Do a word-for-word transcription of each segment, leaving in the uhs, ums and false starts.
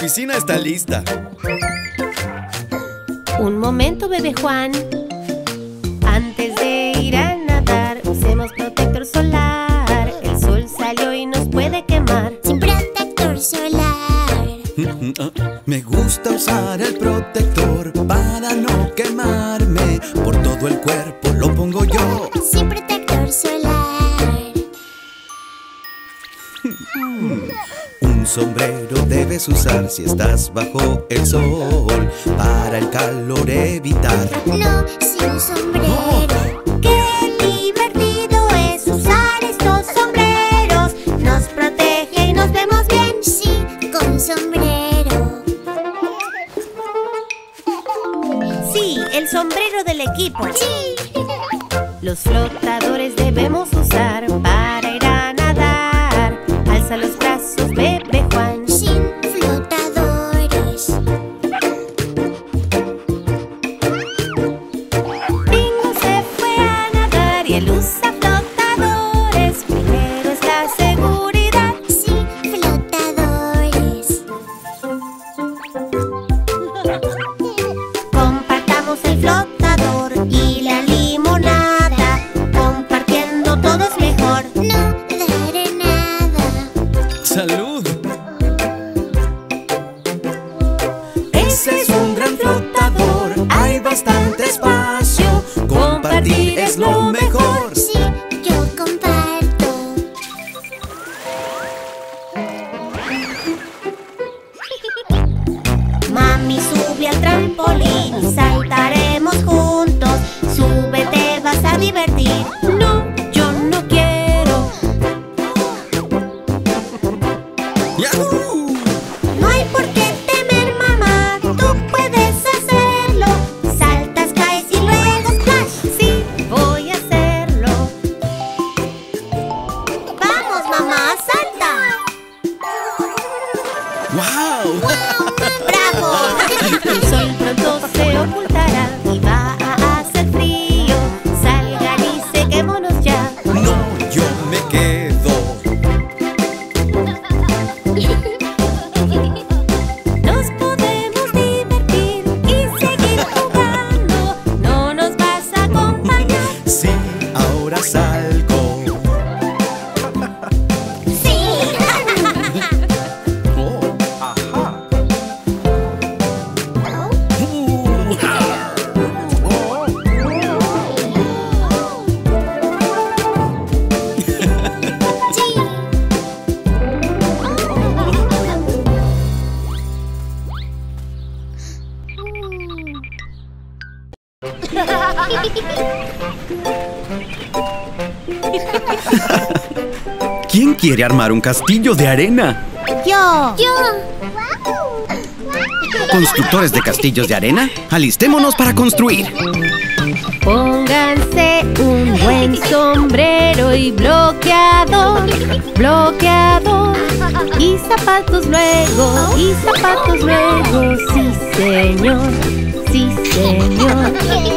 piscina está lista. Un momento, bebé Juan. Antes de ir a nadar, usemos protector solar. El sol salió y nos puede quemar. Sin protector solar. Me gusta usar el protector para no quemarme. Por todo el cuerpo lo pongo yo. Sin protector solar. Un sombrero debes usar si estás bajo el sol, para el calor evitar. No, sin sombrero. ¡Qué divertido es usar estos sombreros! Nos protege y nos vemos bien. Sí, con sombrero. Sí, el sombrero del equipo. Sí. Los flotadores debemos usar para ir a nadar. Alza los brazos, bebé Juan. Sin flotadores. Bingo se fue a nadar y él usa flotadores. Primero es la seguridad. Sí, flotadores. Compartamos el flotador y la limonada. Compartiendo todo es mejor. No daré nada. ¡Salud! Ese es un gran flotador, hay bastante espacio. Compartir es lo mejor. Sí, yo comparto. Mami sube al trampolín y saltaremos juntos. Sube, te vas a divertir. No, yo no quiero. ¡Yahoo! No hay por qué temer, mamá. Tú puedes hacerlo. Saltas, caes y luego splash. Sí, voy a hacerlo. Vamos, mamá, salta. ¡Wow! ¡Bravo! El sol pronto se ocultará y va a hacer frío. Salgan y sequémonos ya. No, yo me quedo. Nos podemos divertir y seguir jugando. ¿No nos vas a acompañar? Sí, ahora salgo. ¡Sí! Oh, ajá. ¿Quién quiere armar un castillo de arena? ¡Yo! Yo. ¿Constructores de castillos de arena? Alistémonos para construir. Pónganse un buen sombrero y bloqueador, bloqueador. Y zapatos luego, y zapatos luego. Sí, señor, sí, señor.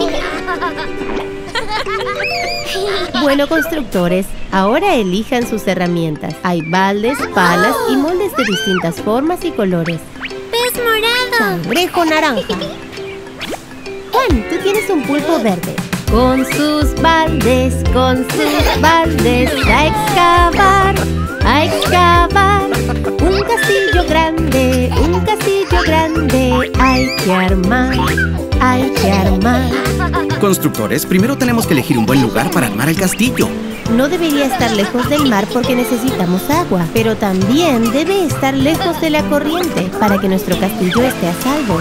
Bueno, constructores, ahora elijan sus herramientas. Hay baldes, palas y moldes de distintas formas y colores. Pez morado. Cangrejo naranja. Juan, tú tienes un pulpo verde. Con sus baldes, con sus baldes, a excavar, a excavar. Un castillo grande, un castillo grande, hay que armar, hay que armar. Constructores, primero tenemos que elegir un buen lugar para armar el castillo. No debería estar lejos del mar porque necesitamos agua, pero también debe estar lejos de la corriente para que nuestro castillo esté a salvo.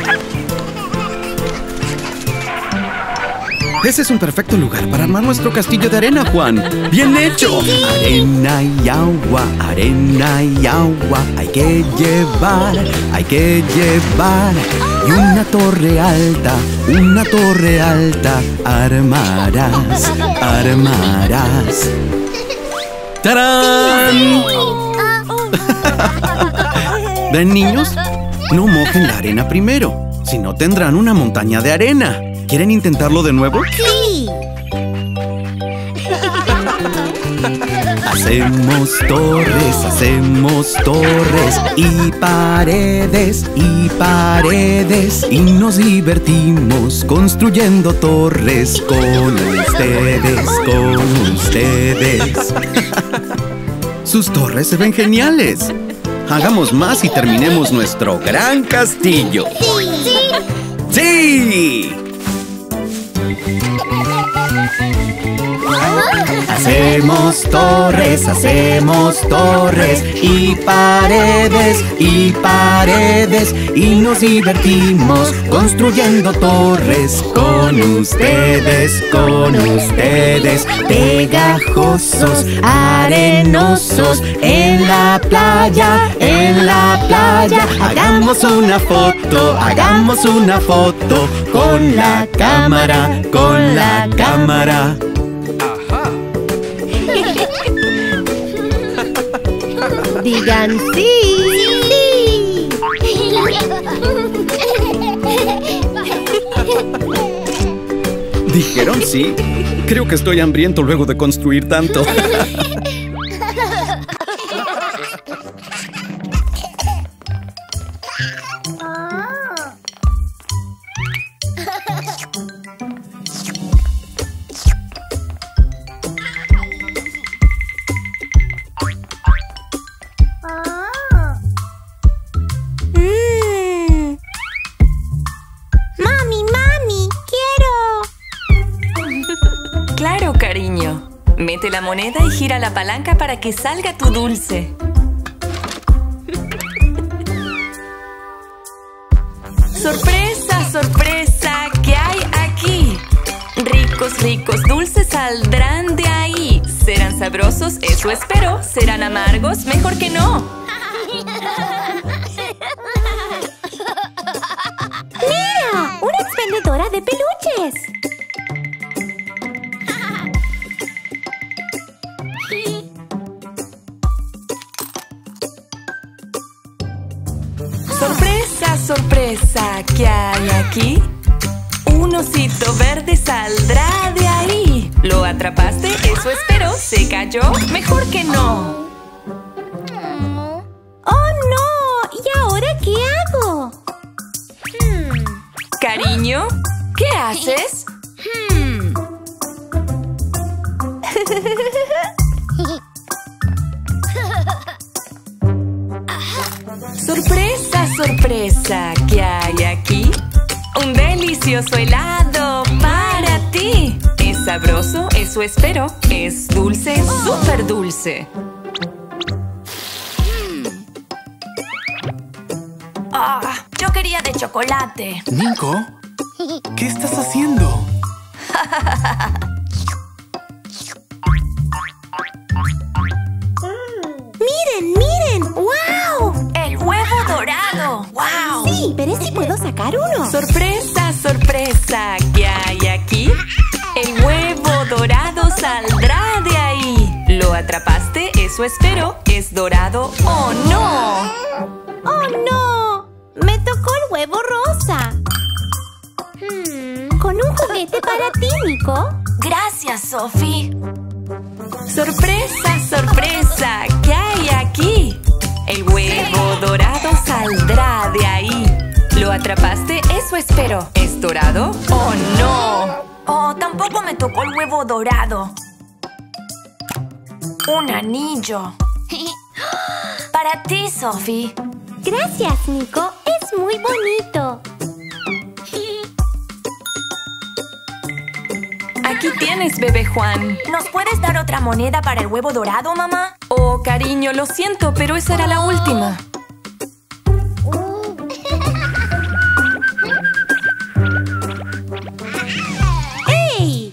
Ese es un perfecto lugar para armar nuestro castillo de arena, Juan. ¡Bien hecho! Arena y agua, arena y agua, hay que llevar, hay que llevar. Y una torre alta, una torre alta, armarás, armarás. ¡Tarán! ¿Ven, niños? No mojen la arena primero, si no tendrán una montaña de arena. ¿Quieren intentarlo de nuevo? ¡Sí! Hacemos torres, hacemos torres y paredes y paredes y nos divertimos construyendo torres con ustedes, con ustedes. Sus torres se ven geniales. Hagamos más y terminemos nuestro gran castillo. ¡Sí! ¡Sí! Hacemos torres, hacemos torres y paredes y paredes y nos divertimos construyendo torres con ustedes, con ustedes. Pegajosos, arenosos, en la playa, en la playa. Hagamos una foto, hagamos una foto con la cámara, con la cámara. Digan sí. ¿Dijeron sí? Creo que estoy hambriento luego de construir tanto. Mete la moneda y gira la palanca para que salga tu dulce. ¡Sorpresa, sorpresa! ¿Qué hay aquí? Ricos, ricos dulces saldrán de ahí. ¿Serán sabrosos? Eso espero. ¿Serán amargos? Mejor que no. ¡Mira! ¡Una expendedora de peluches! ¡Sorpresa, sorpresa! ¿Qué hay aquí? Un osito verde saldrá de ahí. ¿Lo atrapaste? Eso espero. ¿Se cayó? Mejor que no. ¡Oh, no! ¿Y ahora qué hago? Hmm. Cariño, ¿qué haces? Hmm. ¡Sorpresa, sorpresa! ¿Qué hay aquí? Un delicioso helado para ti. ¿Es sabroso? Eso espero. ¿Es dulce? ¡Súper dulce! Ah, yo quería de chocolate. Nico, ¿qué estás haciendo? ¡Miren, miren! ¡Wow! ¡El huevo dorado! ¡Wow! Sí, veré si puedo sacar uno. ¡Sorpresa, sorpresa! ¿Qué hay aquí? El huevo dorado saldrá de ahí. ¿Lo atrapaste? Eso espero. ¿Es dorado o no? ¡Oh, no! Me tocó el huevo rosa. Hmm. Con un juguete para ti, Nico. Gracias, Sophie. ¡Sorpresa, sorpresa! ¿Qué hay aquí? El huevo dorado saldrá de ahí. ¿Lo atrapaste? Eso espero. ¿Es dorado o no? Oh, tampoco me tocó el huevo dorado. Un anillo. Para ti, Sophie. Gracias, Nico. Es muy bonito. Aquí tienes, bebé Juan. ¿Nos puedes dar otra moneda para el huevo dorado, mamá? Oh, cariño, lo siento, pero esa era la última. ¡Ey!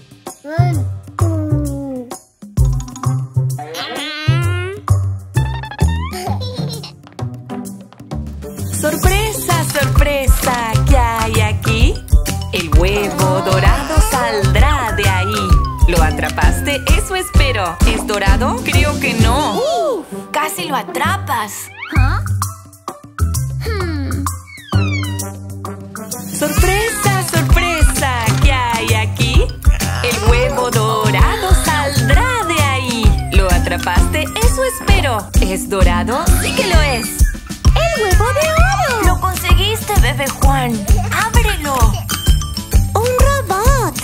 ¡Sorpresa, sorpresa! ¿Qué hay aquí? El huevo dorado saldrá de ahí. ¿Lo atrapaste? Eso espero. ¿Es dorado? Creo que no. ¡Uf! ¡Casi lo atrapas! Hmm. ¡Sorpresa, sorpresa! ¿Qué hay aquí? El huevo dorado saldrá de ahí. ¿Lo atrapaste? oro. ¿Es dorado? Sí que lo es. ¡El huevo de oro! ¡Lo conseguiste, bebé Juan! ¡Ábrelo! ¡Un robot!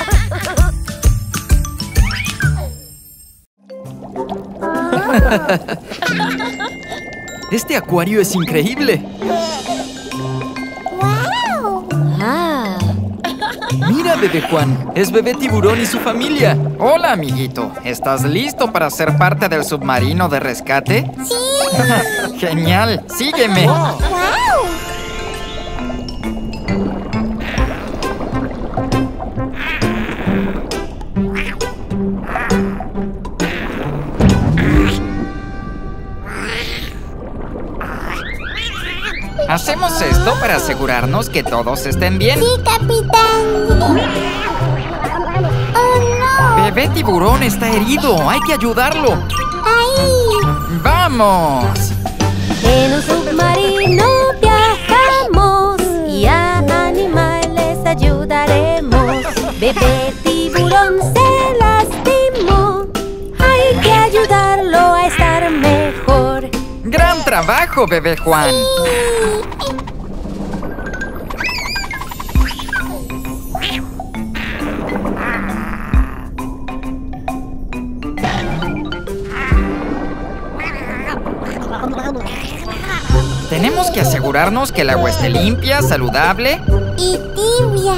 Este acuario es increíble. ¡Wow! Ah, Mira, bebé Juan, es bebé tiburón y su familia. Hola, amiguito. ¿Estás listo para ser parte del submarino de rescate? ¡Sí! Genial, sígueme. ¡Wow! Hacemos esto para asegurarnos que todos estén bien. ¡Sí, capitán! ¡Oh, no! Bebé tiburón está herido, hay que ayudarlo. ¡Ahí! ¡Vamos! en un submarino viajamos y a animales ayudaremos. Bebé tiburón se lastimó, hay que ayudarlo a estar mejor. ¡Gran trabajo, bebé Juan! Tenemos que asegurarnos que el agua esté limpia, saludable. ¡Y tibia!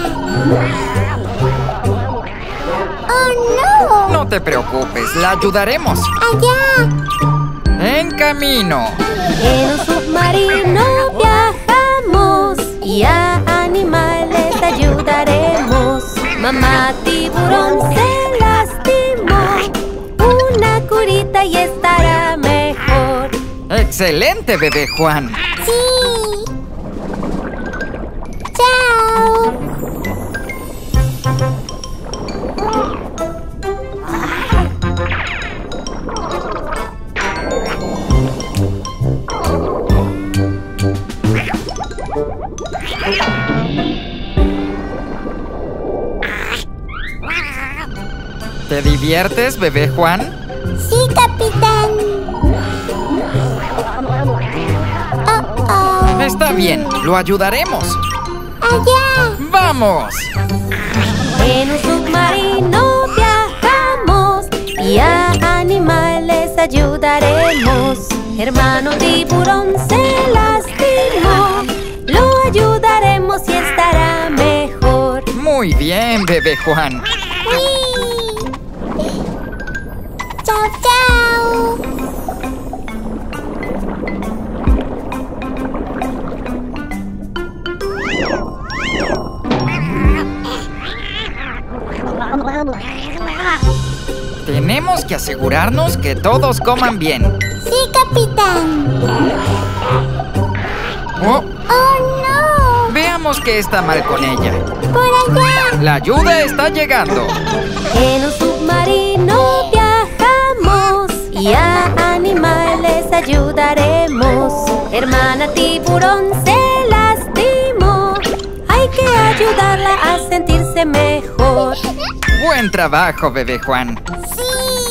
¡Oh, no! No te preocupes, la ayudaremos. ¡Allá! En camino. En un submarino viajamos y a animales ayudaremos. Mamá tiburón se lastimó, una curita y estará mejor. ¡Excelente, bebé Juan! ¡Sí! ¡Chao! ¿Te diviertes, bebé Juan? ¡Sí, capitán! ¡Oh, oh! Está bien, lo ayudaremos. ¡Allá! ¡Vamos! En un submarino viajamos y a animales ayudaremos. Hermano tiburón se lastimó, lo ayudaremos y estará mejor. Muy bien, bebé Juan. ¡Sí! ¡Chao, chao! Tenemos que asegurarnos que todos coman bien. ¡Sí, capitán! Oh, ¡Oh, no! veamos qué está mal con ella. ¡Por allá! La ayuda está llegando. En un submarino viajamos y a animales ayudaremos. Hermana tiburón se lastimó, hay que ayudarla a sentirse mejor. Buen trabajo, bebé Juan. ¡Sí!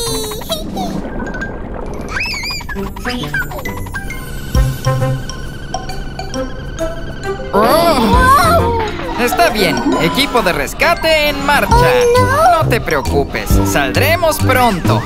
Oh, está bien, equipo de rescate en marcha. Oh, No te preocupes, saldremos pronto.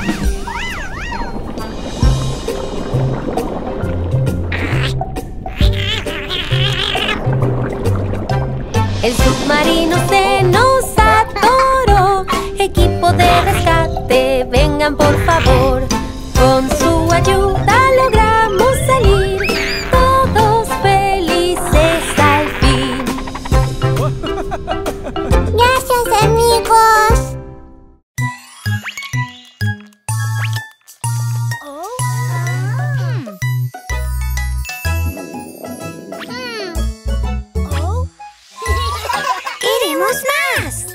El submarino se nos atoró. Equipo de rescate, vengan por favor. Con su ayuda logramos salir, todos felices al fin. ¡Gracias, amigos! ¡Queremos más!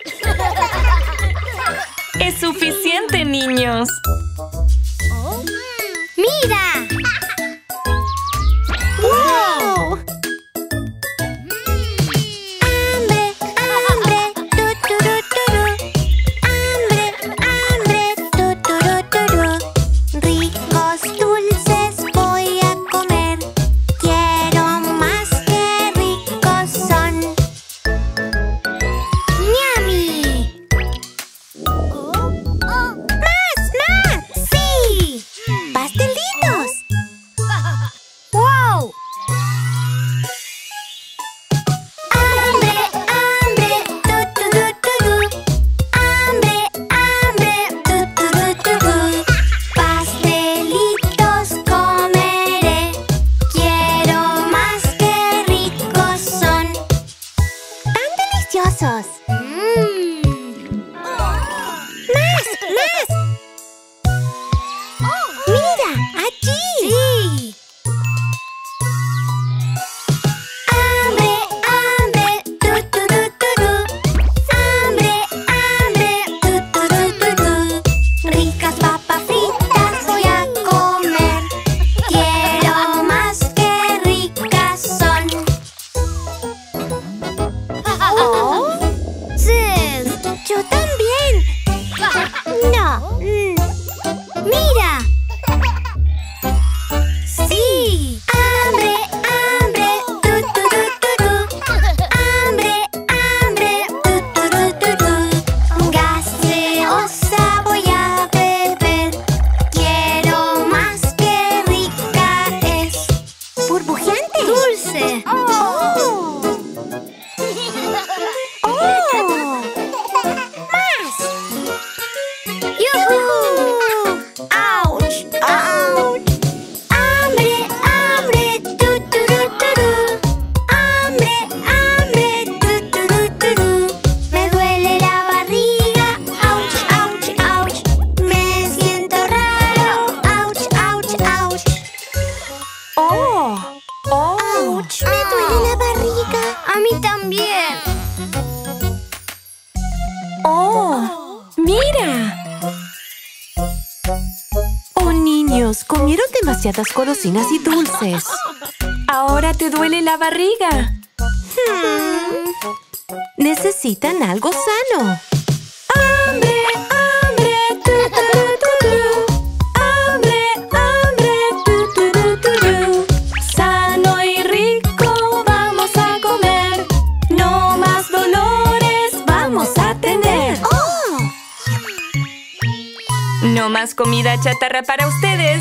Es suficiente, niños. ¡Mira! ¡Wow! ¡Hambre! ¡Hambre! deliciosos. Mm. ¡Más! ¡Más! ¡Mira! ¡Allí! ¡Sí! ¡Hambre! ¡Hambre! ¡Tu, tu, tu, tu, tu! ¡Hambre! ¡Hambre! ¡Tu, tu, tu, tu, tu! Ricas papas fritas voy a comer. Quiero más, que ricas son. Oh, sí, yo también. No. mm. Mira. Sí. Hambre, hambre, tu, tu, tu, tu, tu. Hambre, hambre, tu, tu, tu, tu, tu. Gaseosa voy a beber. Quiero más, que rica es. Burbujeante. Dulce. Oh. ¡Oh! ¡Más! ¡Yujú! ¡Auch! ¡Auch! ¡Hambre! ¡Hambre! ¡Tu, tu, tu, tu, tu! ¡Hambre! ¡Hambre! ¡Tu, tu, tu, tu, tu! Me duele la barriga. ¡Auch! ¡Auch! ¡Auch! Me siento raro. ¡Auch! ¡Auch! ¡Auch! ¡Oh! ¡Oh! ¡Auch! Me duele la barriga. A mí también. ¡Oh! ¡Mira! Oh, niños, comieron demasiadas golosinas y dulces. Ahora te duele la barriga. Hmm. Necesitan algo sano. ¡Hambre! ¡Hambre! ¡Tu, tu, tu, tu! ¡Hambre! ¡Hambre! ¡Tu, tu, tu, tu, tu! Sano y rico vamos a comer. No más dolores vamos a tener. ¡Oh! No más comida chatarra para ustedes.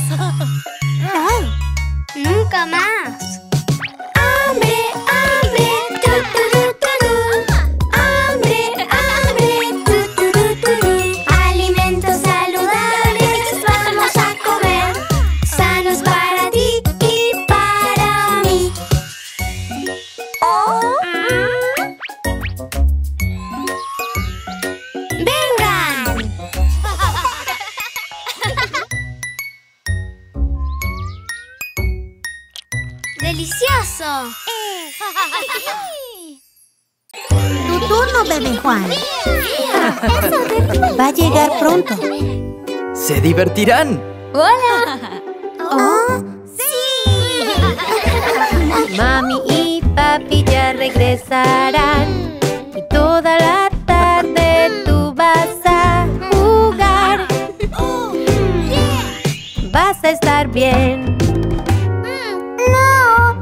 ¡Nunca más! ¡Hambre! ¡Hambre! ¡Tu, tu, tu, tu, tu! ¡Hambre! ¡Hambre! ¡Tu, tu, tu, tu, tu! Alimentos saludables vamos a comer. Sanos para ti y para mí. ¡Oh! ¡Vengan! ¡Delicioso! Tu turno, bebé Juan. Va a llegar pronto. ¡Se divertirán! ¡Oh! ¡Sí! Mami y papi ya regresarán. Y toda la tarde tú vas a jugar. Vas a estar bien. ¡No!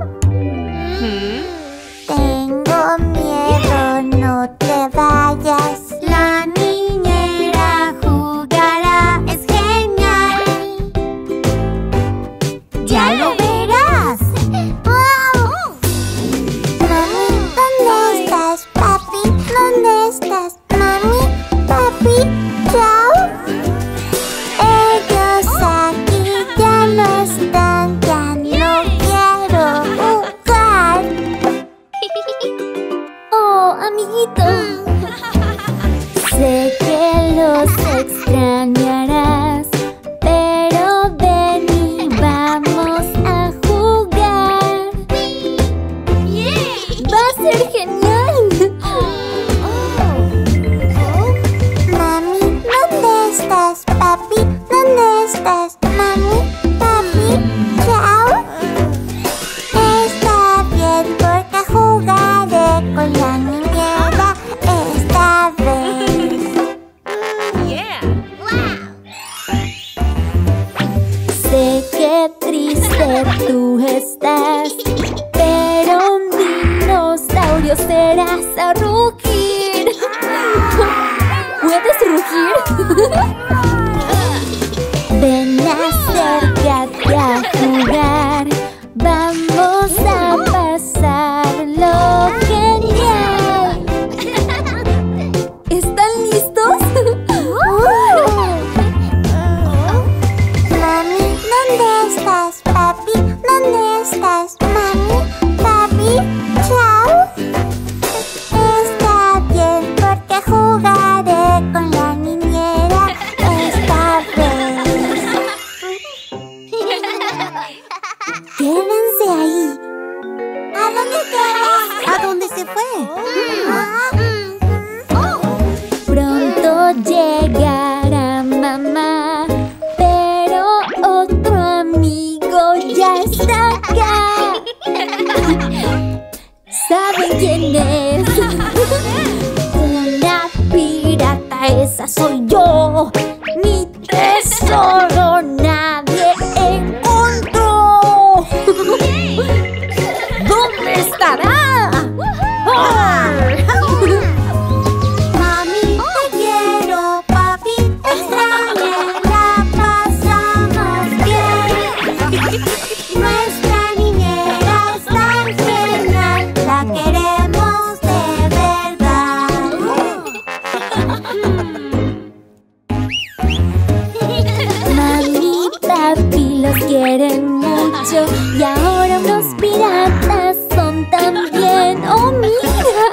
Tengo miedo, no te vayas. La niñera jugará, es genial. Ya lo verás. Mami, ¿dónde estás? Papi, ¿dónde estás? Mami, papi, chao. Ellos aquí ya no están, ya no quiero jugar. Oh, amiguito. Sé que los extrañarás, pero ven y vamos a jugar. Va a ser genial. Mami, ¿dónde estás? Papi, ¿dónde estás? Mami, papi, chao. Está bien porque jugaré con la niñera esta vez. Sé que triste tú estás, pero un dinosaurio serás a rugir. ¿Puedes rugir? Ven, acércate a jugar. Vamos a pasarlo genial. ¿Están listos? Mami, ¿dónde estás? Papi, ¿dónde estás? Mami, papi, chao. Está esa soy yo. Mi tesoro nadie encontró. ¿Dónde estará? Mami, te quiero, papi, te extraño, la pasamos bien. Nuestra niñera es tan genial, la queremos de verdad. Mami, papi, los quieren mucho y ahora unos piratas son también. ¡Oh, mira!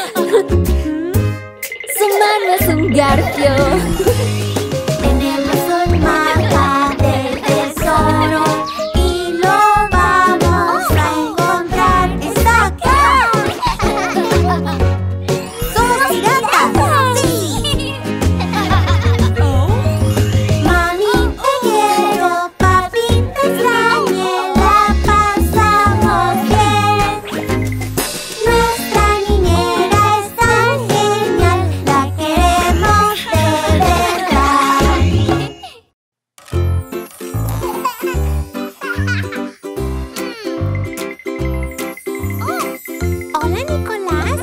Su mano es un garfio. Tenemos un mapa del tesoro y lo vamos a encontrar. ¡Está acá! ¡Somos piratas! ¡Sí! Mami, te quiero, papi, te extraño, la pasamos bien. Nuestra niñera es tan genial, la queremos de verdad. Hola, Nicolás.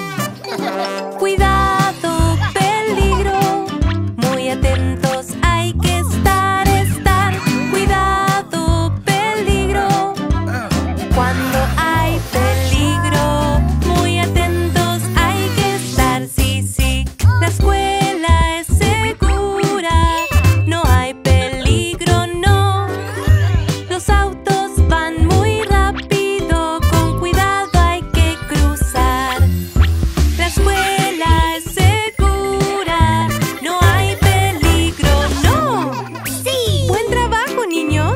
Cuidado, peligro, muy atentos, hay que estar, estar. Cuidado, peligro, cuando hay peligro, muy atentos, hay que estar. Sí, sí, la escuela es segura, no hay peligro, no. Los autos van muy rápido, con cuidado hay que cruzar. La escuela es segura, no hay peligro, no. Sí. Buen trabajo, niños.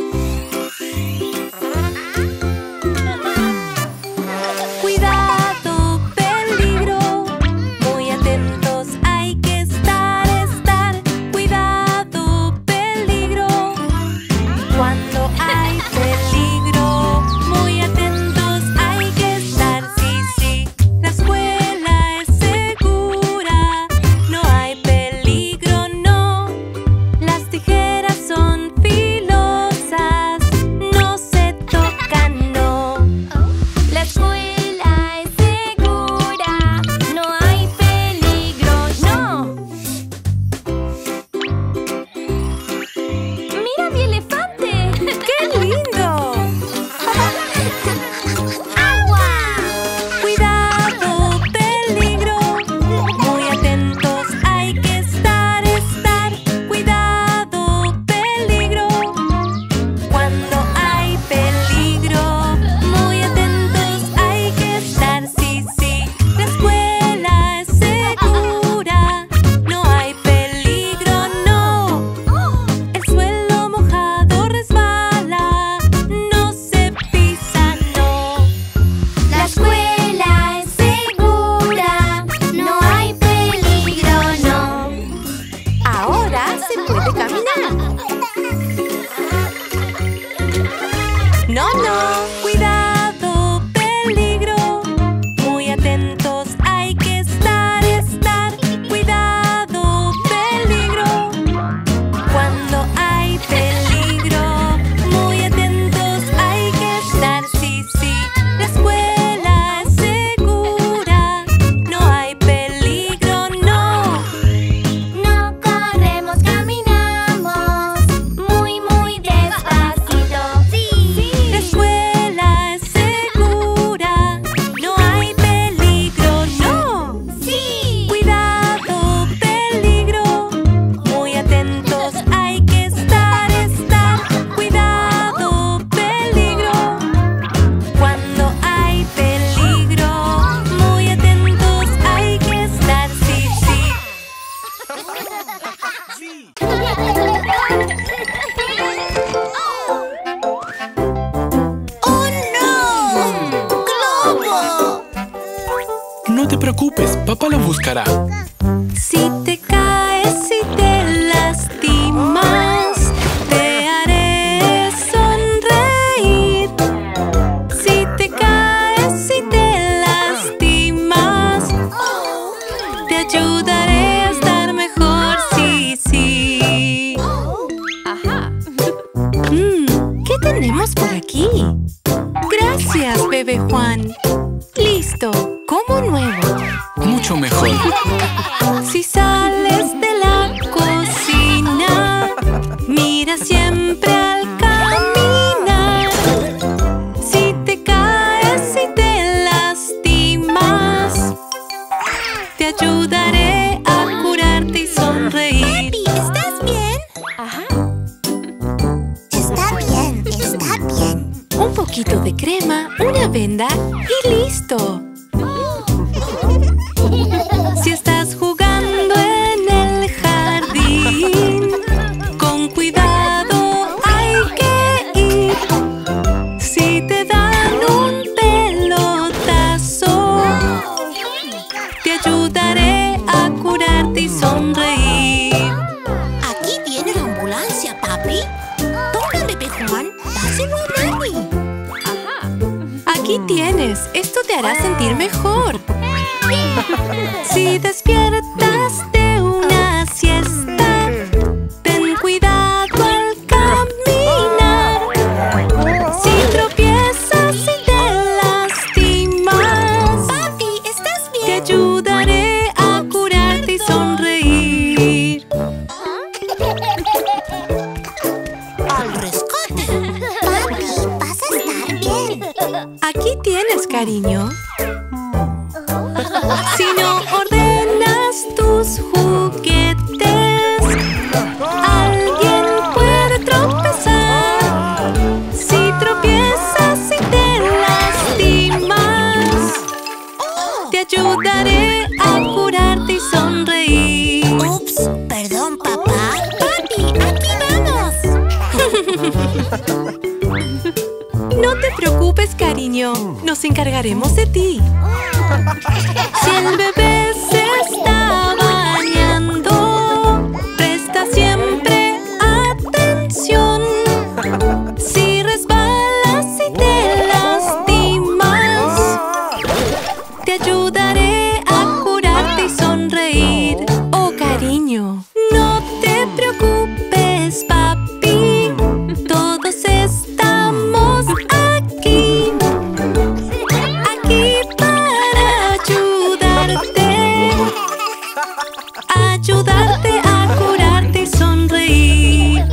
Cuidado, peligro, muy atentos, hay que estar, estar. Cuidado, peligro, cuando hay peligro, muy atentos, hay que estar. Sí, sí, la escuela es segura, no hay peligro, no. Las tijeras son filosas, no se tocan, no. La escuela es segura, no hay peligro, no. ¡Mira mi elefante! ¡Qué lindo! ¡Agua! Cuidado, peligro, muy atentos, hay que estar, estar. Cuidado, peligro, cuando hay peligro, muy atentos, hay que estar. Sí, sí, la escuela es segura, no hay peligro, no. El suelo mojado resbala, no se pisa, no. La escuela es segura, no hay peligro, no. Ahora se puede caminar. No, no, cuidado, peligro, muy atentos, hay que estar, estar. Cuidado, peligro, cuando hay peligro, muy atentos, hay que estar. Sí, sí, la escuela es segura, no hay peligro, no. No corremos, caminamos muy, muy despacito. Sí. La escuela es segura, no hay peligro, no. Sí. Cuidado, peligro, muy atentos, hay que estar, estar. Cuidado, peligro, cuando hay peligro, muy atentos, hay que estar. Sí, sí. ¡Oh, no! ¡Globo! No te preocupes, papá lo buscará. Si te caes y te lastimas, te haré sonreír. Si te caes y te lastimas, te ayudaré a estar mejor. mucho mejor. Si sales de la cocina, mira siempre al caminar. Si te caes y te lastimas, te ayudaré a curarte y sonreír. Papi, ¿estás bien? Ajá. Está bien, está bien. Un poquito de crema, una venda y listo. Si estás jugando en el jardín, con cuidado hay que ir. Si te dan un pelotazo, te ayudaré a curarte y sonreír. Aquí viene la ambulancia, papi. Toma, bebé Juan. Dáselo a mami. Aquí tienes, esto te hará sentir mejor. Si despiertas de una siesta, ten cuidado al caminar. Si tropiezas y te lastimas, Papi, ¿estás te bien? ayudaré a curarte y sonreír. Al rescate. Papi, vas a estar bien. Aquí tienes, cariño. Si no ordenas tus juguetes, alguien puede tropezar. Si tropiezas y te lastimas, te ayudaré a curarte y sonreír. Ups, perdón, papá. Papi, aquí vamos. No te preocupes, cariño. Nos encargaremos de ti. Si el bebé se está bañando, presta siempre atención. Si resbalas y te lastimas, te ayudaré a curarte y sonreír. Oh, cariño, no te preocupes, papi. Todos estamos aquí. Aquí para ayudarte. Ayudarte a curarte y sonreír.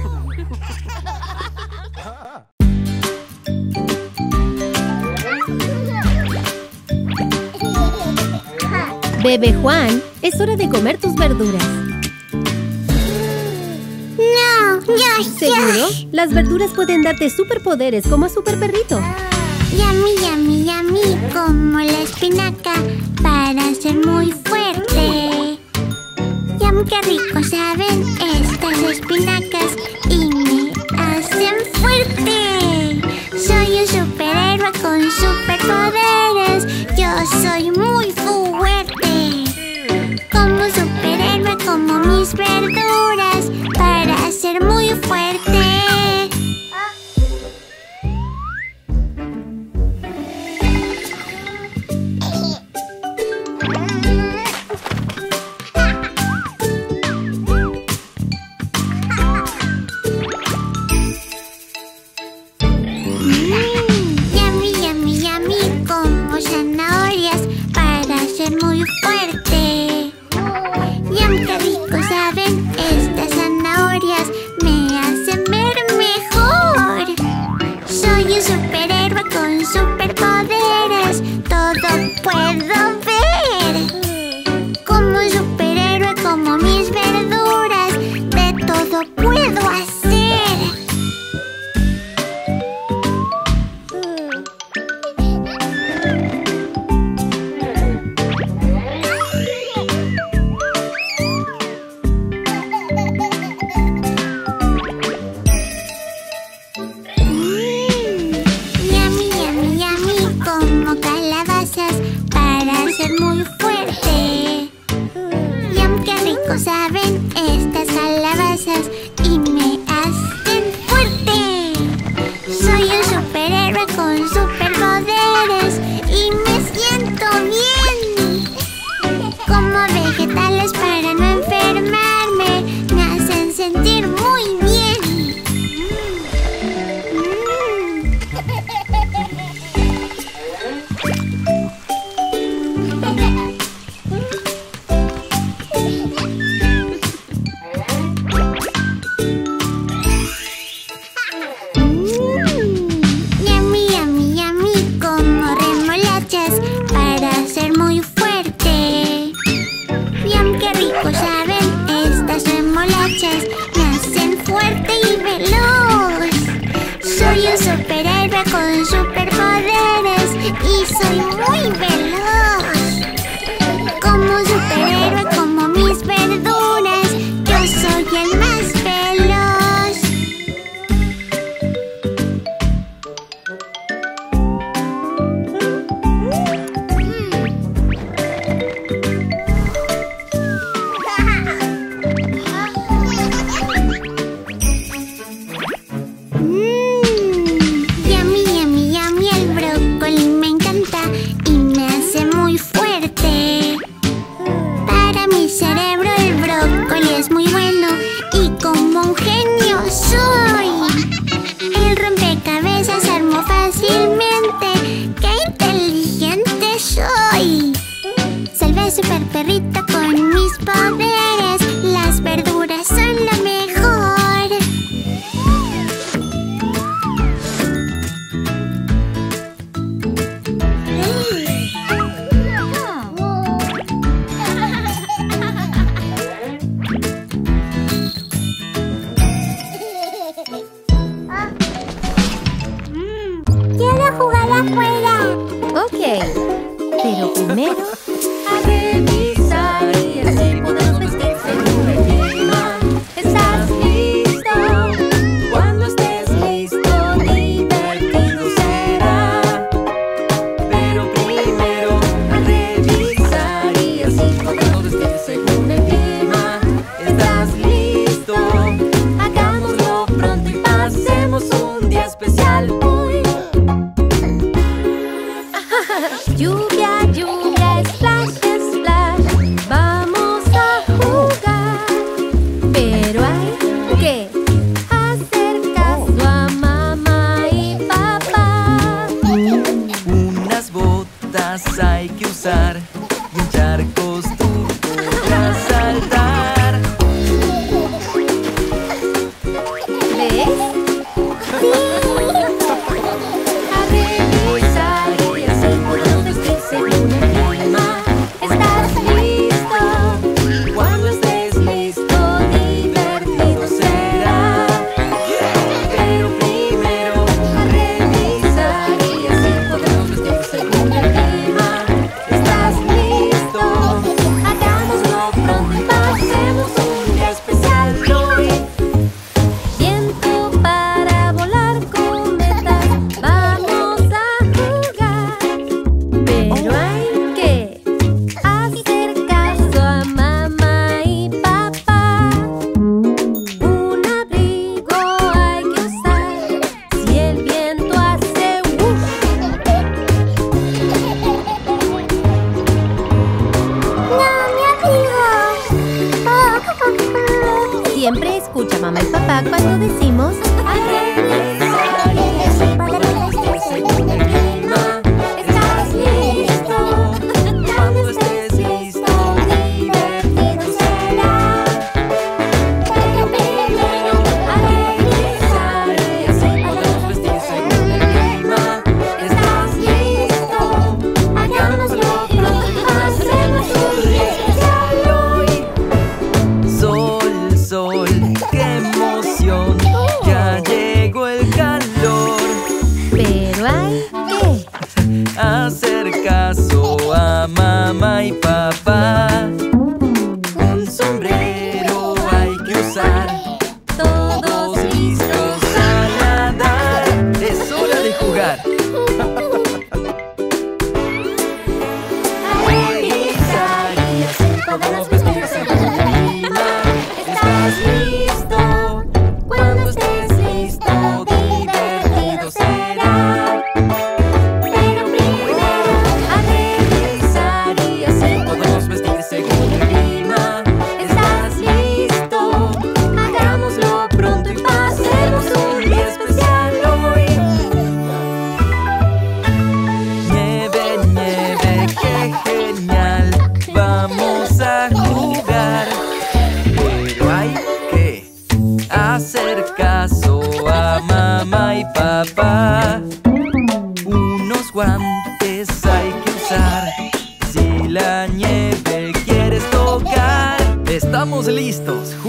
Bebé Juan, es hora de comer tus verduras. No, ya, ¿Seguro? Las verduras pueden darte superpoderes como a Super Perrito. Yummy, yummy, yummy, como la espinaca para ser muy fuerte. Yum, qué rico saben estas espinacas y me hacen fuerte. Soy un superhéroe con superpoderes. Yo soy muy fuerte. Como superhéroe, como mis verduras para ser muy fuerte. Yummy, yummy, yummy, como zanahorias para ser muy fuerte. Yum, qué rico saben estas zanahorias, me hacen ver mejor. Soy un superhéroe con superpoderes, todo puedo ver. Como superhéroe, como mis verduras, de todo puedo hacer. Yummy, yummy, yummy, como calabazas para ser muy fuerte. Yum, qué rico saben estas calabazas y me hacen fuerte. Soy un superhéroe con superpoderes y me siento bien. Como vegetales para no enfermarme, me hacen sentir muy bien. Mm. perrito con mis poderes. Las verduras son lo mejor. ¡Quiero jugar afuera! Ok, pero primero A revisar y así podemos vestir según el clima. ¿Estás listo? Cuando estés listo, divertido será. Pero primero a revisar y así podemos vestir según el clima. ¿Estás listo? Hagámoslo pronto y pasemos un día especial hoy. lluvia, lluvia, splash, splash. Vamos a jugar. Pero hay que hacer caso a mamá y papá. Unas botas hay que usar y en charcos tú podrás saltar. ¿Ves? A revisar y así podemos vestir según el clima. ¿Estás listo? Cuando estés listo, divertido será. Pero primero a revisar y así podemos vestir según el clima. ¿Estás listo? Hagámoslo pronto y pasemos un día especial hoy. Viento para volar cometas. Vamos a jugar. Pero hay que hacer caso a mamá y papá. Un abrigo hay que usar si el viento hace wush. ¡No, mi abrigo! Siempre escucha a mamá y papá cuando decimos A revisar y así podemos vestir según el clima. ¿Estás listo? Cuando estés listo, divertido será. Pero primero a revisar y así podemos vestir según el clima. ¿Estás listo? Hagámoslo pronto y pasemos un día especial hoy. Sol, sol, qué emoción, ya llegó el calor. pero hay que Hacer caso a mamá y papá. Un sombrero hay que usar. Todos listos a nadar. Es hora de jugar. A revisar y así podemos vestir según el clima. ¿Estás listo? Cuando estés listo, divertido será. Pero primero a revisar y así podemos vestir según el clima. ¿Estás listo? Hagámoslo pronto y pasemos un día especial hoy. Nieve, nieve, qué genial. Vamos a jugar. Pero hay que hacer caso a mamá y papá. Unos guantes hay que usar si la nieve quieres tocar. Estamos listos.